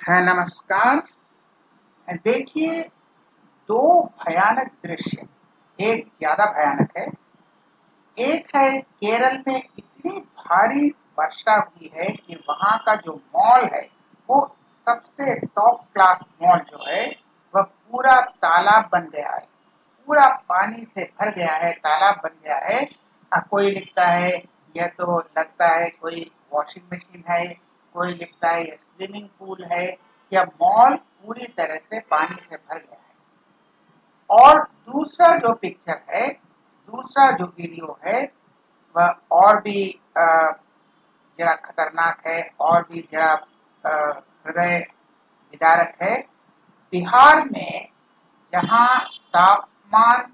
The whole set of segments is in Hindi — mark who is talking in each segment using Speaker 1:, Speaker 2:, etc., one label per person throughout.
Speaker 1: है। नमस्कार। देखिए, दो भयानक दृश्य, एक ज्यादा भयानक है। एक है केरल में इतनी भारी वर्षा हुई है कि वहां का जो मॉल है वो सबसे टॉप क्लास मॉल जो है वह पूरा तालाब बन गया है, पूरा पानी से भर गया है, तालाब बन गया है। कोई लिखता है यह तो लगता है कोई वॉशिंग मशीन है, कोई लिखता है यह स्विमिंग पूल है, या मॉल पूरी तरह से पानी से भर गया है। और दूसरा जो पिक्चर है, दूसरा जो वीडियो है वह और भी जरा खतरनाक है, और भी जरा हृदय विदारक है। बिहार में जहां तापमान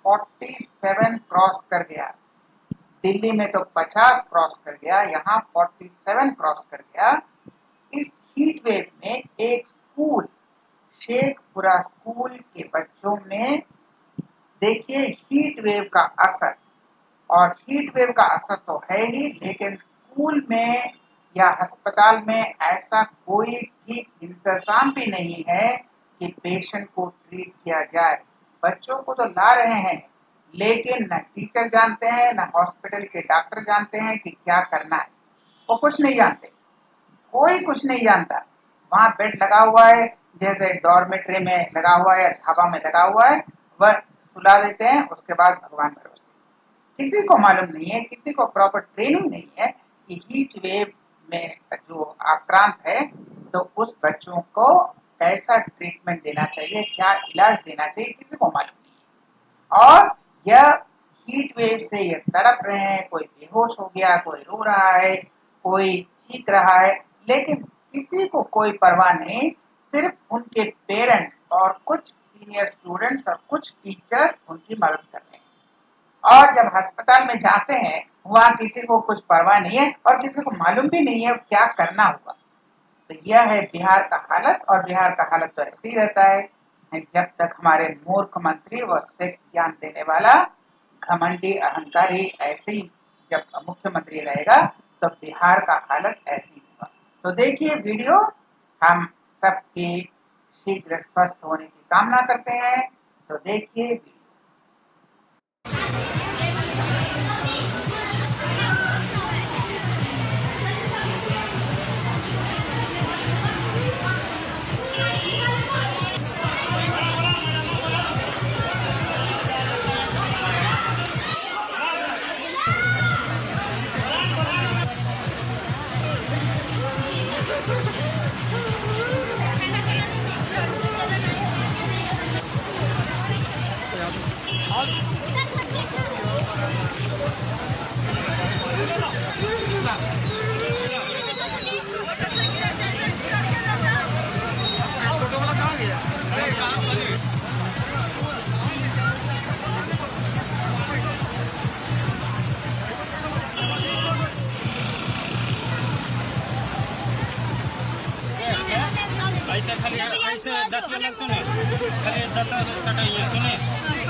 Speaker 1: 47 क्रॉस कर गया, दिल्ली में तो 50 क्रॉस कर गया, यहाँ 47 क्रॉस कर गया। इस हीट वेव में एक स्कूल, शेखपुरा स्कूल के बच्चों ने, देखिए हीट वेव का असर, और हीट वेव का असर तो है ही, लेकिन स्कूल में या अस्पताल में ऐसा कोई ठीक इंतजाम भी नहीं है कि पेशेंट को ट्रीट किया जाए। बच्चों को तो ला रहे हैं, लेकिन न टीचर जानते हैं, न हॉस्पिटल के डॉक्टर जानते हैं कि क्या करना है। वो कुछ नहीं जानते, कोई कुछ नहीं जानता। वहां बेड लगा हुआ है, जैसे डॉर्मेट्री में लगा हुआ है, ढाबा में लगा हुआ है, वह सुला देते हैं, उसके बाद भगवान भरोसे। किसी को मालूम नहीं है, किसी को प्रॉपर ट्रेनिंग नहीं है कि हीट वेव में जो आक्रांत है तो उस बच्चों को कैसा ट्रीटमेंट देना चाहिए, क्या इलाज देना चाहिए, किसी को मालूम नहीं। और यह हीट वेव से ये तड़प रहे हैं, कोई बेहोश हो गया, कोई रो रहा है, कोई चीख रहा है, लेकिन किसी को कोई परवाह नहीं। सिर्फ उनके पेरेंट्स और कुछ सीनियर स्टूडेंट्स और कुछ टीचर्स उनकी मदद कर रहे हैं। और जब अस्पताल में जाते हैं वहां किसी को कुछ परवाह नहीं है और किसी को मालूम भी नहीं है क्या करना होगा। तो यह है बिहार का हालत, और बिहार का हालत तो ऐसे ही रहता है जब तक हमारे मूर्ख मंत्री व सेक्स ज्ञान देने वाला घमंडी अहंकारी ऐसे ही जब मुख्यमंत्री रहेगा तो बिहार का हालत ऐसी होगा। तो देखिए वीडियो, हम सबकी शीघ्र स्वस्थ होने की कामना करते हैं। तो देखिए
Speaker 2: ऐसे खाली ऐसे दांत लगते हैं, खाली दांत सटाइए सुने।